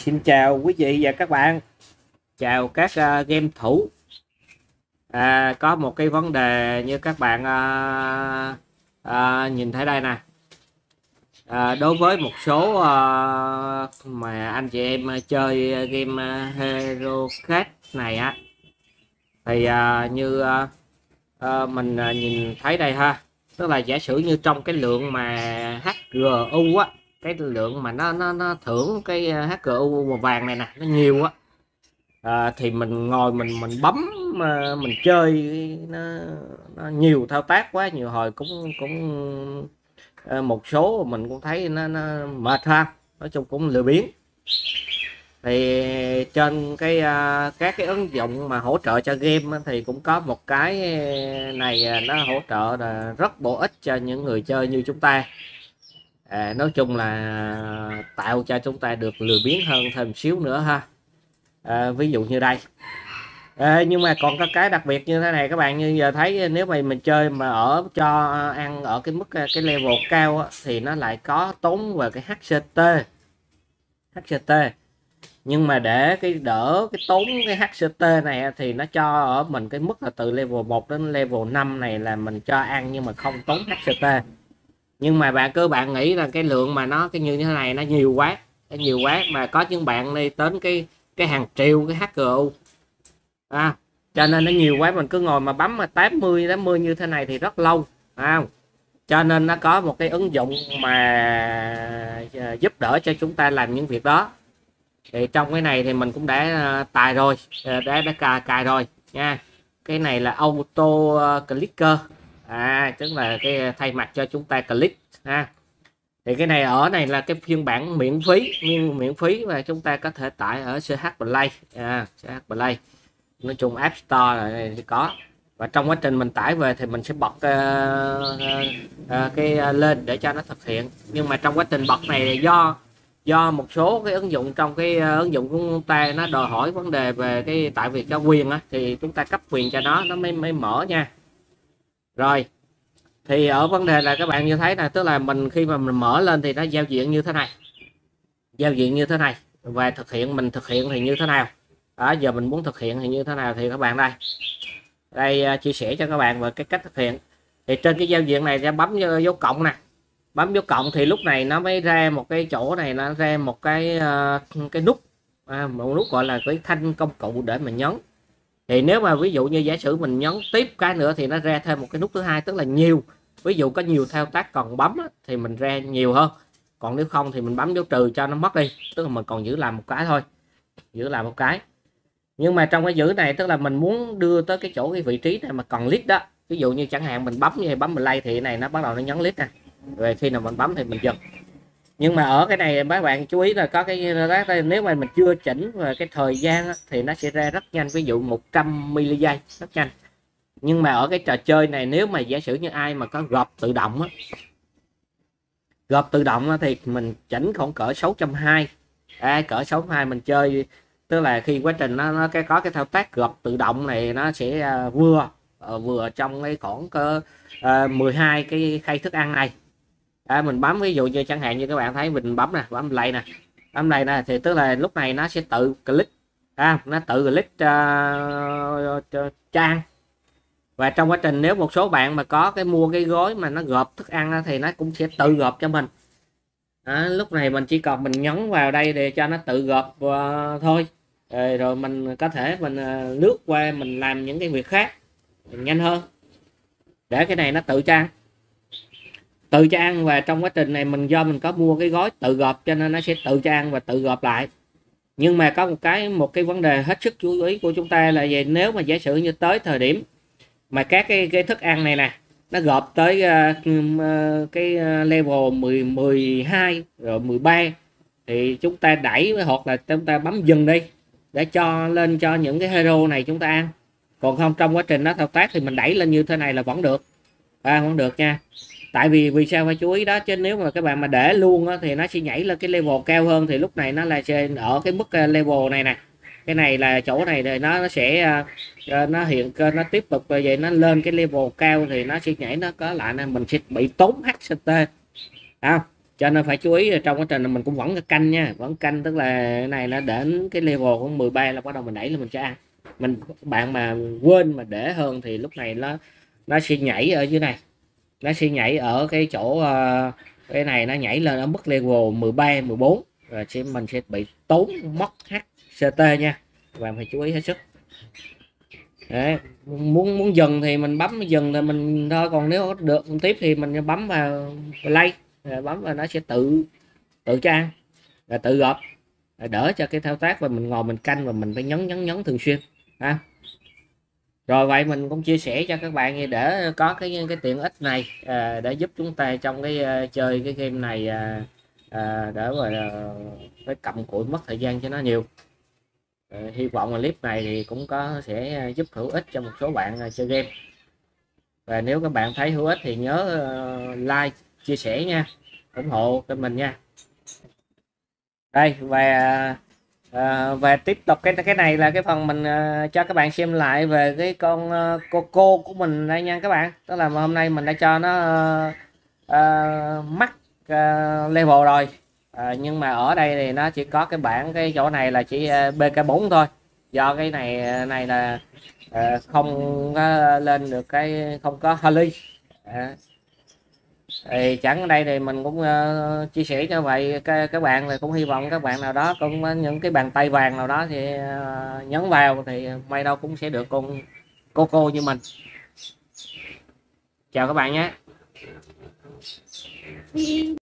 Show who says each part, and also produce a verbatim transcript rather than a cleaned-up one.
Speaker 1: Xin chào quý vị và các bạn, chào các uh, game thủ. À, có một cái vấn đề như các bạn uh, uh, nhìn thấy đây nè. À, đối với một số uh, mà anh chị em chơi game uh, Hero Card này á, thì uh, như uh, uh, mình uh, nhìn thấy đây ha, tức là giả sử như trong cái lượng mà hát giê u á, cái lượng mà nó nó nó thưởng cái hát giê u màu vàng này nè nó nhiều á, à, thì mình ngồi mình mình bấm mà mình chơi nó, nó nhiều thao tác quá, nhiều hồi cũng cũng à, một số mình cũng thấy nó, nó mệt ha, nói chung cũng lười biếng. Thì trên cái uh, các cái ứng dụng mà hỗ trợ cho game á, thì cũng có một cái này nó hỗ trợ là rất bổ ích cho những người chơi như chúng ta. À, nói chung là tạo cho chúng ta được lười biếng hơn thêm xíu nữa ha. À, ví dụ như đây. À, nhưng mà còn có cái đặc biệt như thế này các bạn, như giờ thấy nếu mà mình chơi mà ở cho ăn ở cái mức cái level cao á, thì nó lại có tốn về cái hát xê tê hát xê tê. Nhưng mà để cái đỡ cái tốn cái hát xê tê này thì nó cho ở mình cái mức là từ level một đến level năm này là mình cho ăn nhưng mà không tốn hát xê tê. Nhưng mà bạn cứ bạn nghĩ là cái lượng mà nó cái như thế này nó nhiều quá, nó nhiều quá mà có những bạn đi đến cái cái hàng triệu cái hát giê u, à, cho nên nó nhiều quá mình cứ ngồi mà bấm mà tám mươi tám mươi như thế này thì rất lâu, à, cho nên nó có một cái ứng dụng mà giúp đỡ cho chúng ta làm những việc đó. Thì trong cái này thì mình cũng đã tài rồi, đã đã cài, cài rồi nha. Cái này là auto clicker, à, tức là cái thay mặt cho chúng ta click ha. Thì cái này ở này là cái phiên bản miễn phí, miễn miễn phí và chúng ta có thể tải ở xê hát Play, à, xê hát Play, nói chung App Store này thì có. Và trong quá trình mình tải về thì mình sẽ bật uh, uh, cái uh, lên để cho nó thực hiện. Nhưng mà trong quá trình bật này do do một số cái ứng dụng trong cái uh, ứng dụng của chúng ta nó đòi hỏi vấn đề về cái tại vì cho quyền á, thì chúng ta cấp quyền cho nó nó mới mới mở nha. Rồi thì ở vấn đề là các bạn như thấy là tức là mình khi mà mình mở lên thì nó giao diện như thế này, giao diện như thế này và thực hiện mình thực hiện thì như thế nào đó. Giờ mình muốn thực hiện thì như thế nào thì các bạn đây đây uh, chia sẻ cho các bạn về cái cách thực hiện. Thì trên cái giao diện này ra bấm dấu cộng nè, bấm dấu cộng thì lúc này nó mới ra một cái chỗ này, nó ra một cái uh, cái nút, à, một nút gọi là cái thanh công cụ để mình nhấn. Thì nếu mà ví dụ như giả sử mình nhấn tiếp cái nữa thì nó ra thêm một cái nút thứ hai, tức là nhiều, ví dụ có nhiều thao tác còn bấm á, thì mình ra nhiều hơn, còn nếu không thì mình bấm dấu trừ cho nó mất đi, tức là mình còn giữ làm một cái thôi, giữ làm một cái. Nhưng mà trong cái giữ này tức là mình muốn đưa tới cái chỗ cái vị trí này mà còn list đó, ví dụ như chẳng hạn mình bấm như bấm play thì cái này nó bắt đầu nó nhấn list nè, rồi khi nào mình bấm thì mình dừng. Nhưng mà ở cái này các bạn chú ý là có cái nếu mà mình chưa chỉnh về cái thời gian á, thì nó sẽ ra rất nhanh, ví dụ một trăm mi li giây rất nhanh. Nhưng mà ở cái trò chơi này nếu mà giả sử như ai mà có gộp tự động á, gộp tự động á, thì mình chỉnh khoảng cỡ sáu trăm hai mươi, à, cỡ sáu trăm hai mươi mình chơi, tức là khi quá trình nó, nó cái có cái thao tác gộp tự động này nó sẽ uh, vừa uh, vừa trong cái khoảng cỡ uh, mười hai cái khay thức ăn này. À, mình bấm ví dụ như chẳng hạn như các bạn thấy mình bấm nè, bấm play nè, bấm play nè thì tức là lúc này nó sẽ tự click, à, nó tự click uh, trang. Và trong quá trình nếu một số bạn mà có cái mua cái gói mà nó gộp thức ăn thì nó cũng sẽ tự gộp cho mình. À, lúc này mình chỉ còn mình nhấn vào đây để cho nó tự gộp uh, thôi, rồi, rồi mình có thể mình uh, lướt qua mình làm những cái việc khác mình nhanh hơn để cái này nó tự trang tự cho ăn. Và trong quá trình này mình do mình có mua cái gói tự gộp cho nên nó sẽ tự cho ăn và tự gộp lại. Nhưng mà có một cái một cái vấn đề hết sức chú ý của chúng ta là về nếu mà giả sử như tới thời điểm mà các cái, cái thức ăn này nè nó gộp tới uh, uh, cái level mười, mười hai rồi mười ba thì chúng ta đẩy hoặc là chúng ta bấm dừng đi để cho lên cho những cái hero này chúng ta ăn. Còn không trong quá trình nó thao tác thì mình đẩy lên như thế này là vẫn được, à, vẫn được nha. Tại vì vì sao phải chú ý đó chứ nếu mà các bạn mà để luôn á, thì nó sẽ nhảy lên cái level cao hơn, thì lúc này nó là ở cái mức level này nè, cái này là chỗ này thì nó, nó sẽ nó hiện nó tiếp tục vậy nó lên cái level cao thì nó sẽ nhảy nó có lại nên mình sẽ bị tốn hát xê tê, không? cho nên phải chú ý trong quá trình mình cũng vẫn canh nha, vẫn canh, tức là cái này nó đến cái level của mười ba là bắt đầu mình đẩy lên mình cho ăn. Mình bạn mà quên mà để hơn thì lúc này nó nó sẽ nhảy ở dưới này, nó sẽ nhảy ở cái chỗ uh, cái này nó nhảy lên ở mức level mười ba mười bốn rồi sẽ mình sẽ bị tốn mất hát xê tê nha, bạn phải chú ý hết sức. Đấy, muốn muốn dừng thì mình bấm dừng thì mình thôi, còn nếu được tiếp thì mình bấm vào play, rồi bấm vào nó sẽ tự tự cho ăn, rồi tự gộp, rồi đỡ cho cái thao tác và mình ngồi mình canh và mình phải nhấn nhấn nhấn thường xuyên ha. Rồi vậy mình cũng chia sẻ cho các bạn để có cái cái tiện ích này à, để giúp chúng ta trong cái uh, chơi cái game này à, à, để mà uh, phải cầm cụi mất thời gian cho nó nhiều. À, hy vọng là clip này thì cũng có sẽ giúp hữu ích cho một số bạn uh, chơi game. Và nếu các bạn thấy hữu ích thì nhớ uh, like, chia sẻ nha, ủng hộ kênh mình nha. Đây và à, và tiếp tục cái cái này là cái phần mình à, cho các bạn xem lại về cái con à, Coco của mình đây nha các bạn. Tức là hôm nay mình đã cho nó à, à, mắc à, level rồi, à, nhưng mà ở đây thì nó chỉ có cái bảng cái chỗ này là chỉ à, bê ca bốn thôi, do cái này này là à, không có lên được cái không có Harley. À, thì chẳng ở đây thì mình cũng uh, chia sẻ cho vậy các, các bạn, là cũng hy vọng các bạn nào đó cũng có những cái bàn tay vàng nào đó thì uh, nhấn vào thì may đâu cũng sẽ được con Coco như mình. Chào các bạn nhé.